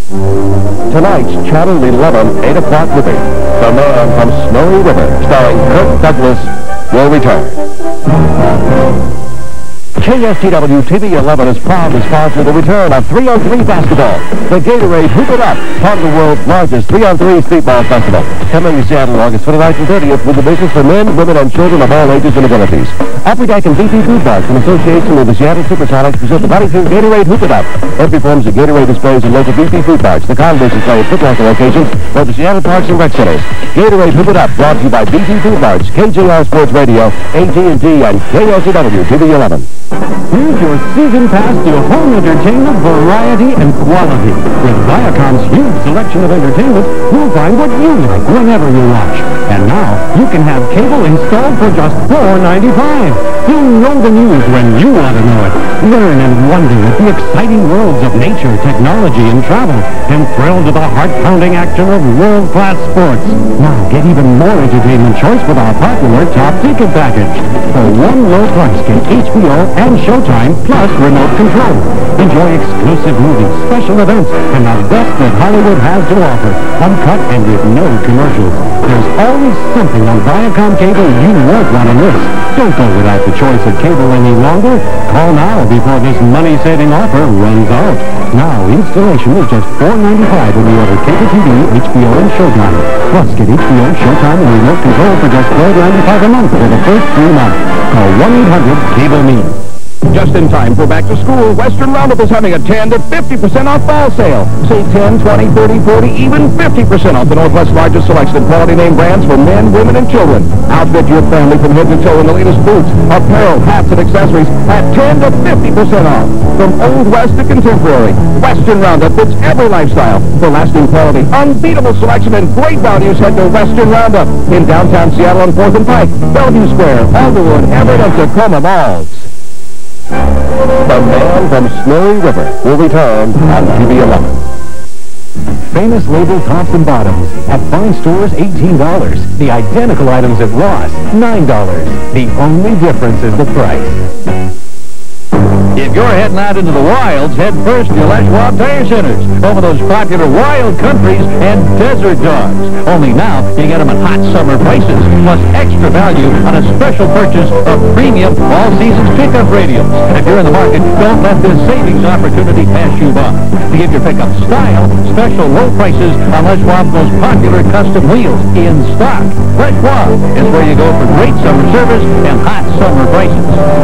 Tonight's Channel 11, 8 o'clock movie, The Man from Snowy River, starring Kirk Douglas, will return. KSTW TV 11 is proud to sponsor the return of 3-on-3 basketball. The Gatorade Hoop It Up, part of the world's largest 3-on-3 streetball festival. Coming to Seattle August 29th and 30th with the business for men, women, and children of all ages and abilities. Upper Deck and BP Food Parks, in association with the Seattle Supersonics, present the Bodysuit Gatorade Hoop It Up. Every forms of Gatorade displays in local BP Food Parks, the Converse display at footlocker locations, or the Seattle Parks and Rec Centers. Gatorade Hoop It Up, brought to you by BP Food Parks, KJR Sports Radio, AT&T, and KSTW TV 11. Here's your season pass to home entertainment, variety, and quality. With Viacom's huge selection of entertainment, you'll find what you like whenever you watch. And now, you can have cable installed for just $4.95. You'll know the news when you want to know it. Learn and wonder at the exciting worlds of nature, technology, and travel. And thrill to the heart-pounding action of world-class sports. Now, get even more entertainment choice with our popular Top Ticket package. For one low price, get HBO and Showtime, plus remote control. Enjoy exclusive movies, special events, and the best that Hollywood has to offer. Uncut and with no commercials. There's always something on Viacom Cable you won't want to miss. Don't go without the choice of cable any longer. Call now before this money-saving offer runs out. Now, installation is just $4.95 when you order cable TV, HBO, and Showtime. Plus, get HBO, Showtime, and remote control for just $4.95 a month for the first 3 months. Call 1-800-CABLE-ME. Just in time for back to school, Western Roundup is having a 10 to 50% off fall sale. Save 10, 20, 30, 40, even 50% off the Northwest's largest selection of quality name brands for men, women, and children. Outfit your family from head to toe in the latest boots, apparel, hats, and accessories at 10 to 50% off. From Old West to contemporary, Western Roundup fits every lifestyle. For lasting quality, unbeatable selection, and great values, head to Western Roundup in downtown Seattle on 4th and Pike, Bellevue Square, Alderwood, Everett, and Tacoma Malls. The Man from Snowy River will return on TV 11. Famous label tops and bottoms. At fine stores, $18. The identical items at Ross, $9. The only difference is the price. If you're heading out into the wilds, head first to Les Schwab Tire Centers, home of those popular wild countries and desert dogs. Only now, you get them at hot summer prices, plus extra value on a special purchase of premium all-seasons pickup radios. If you're in the market, don't let this savings opportunity pass you by. To give your pickup style, special low prices on Les Schwab's most popular custom wheels in stock. Les Schwab is where you go for great summer service and hot summer prices.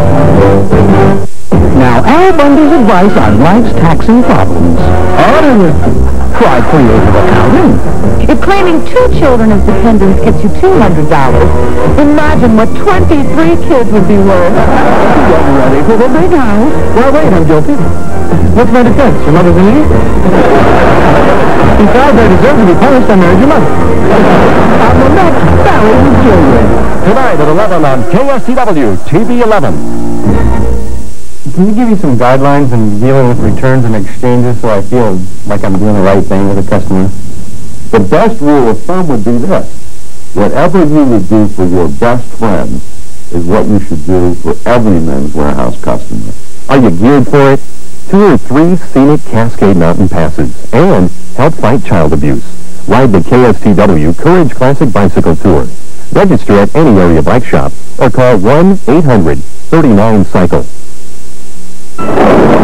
Now, Al Bundy's advice on life's taxing problems. Try creative accounting. If claiming 2 children as dependents gets you $200, imagine what 23 kids would be worth. Get ready for the big house. Well, wait, I'm guilty. What's my defense? Your mother's in need? Besides, I deserve to be punished. I married your mother. On the next Barry with Children. Tonight at 11 on KSTW TV 11. Can you give me some guidelines in dealing with returns and exchanges so I feel like I'm doing the right thing with a customer? The best rule of thumb would be this. Whatever you would do for your best friend is what you should do for every Men's Warehouse customer. Are you geared for it? 2 or 3 scenic Cascade Mountain passes and help fight child abuse. Ride the KSTW Courage Classic Bicycle Tour. Register at any area bike shop or call 1-800-39-CYCLE.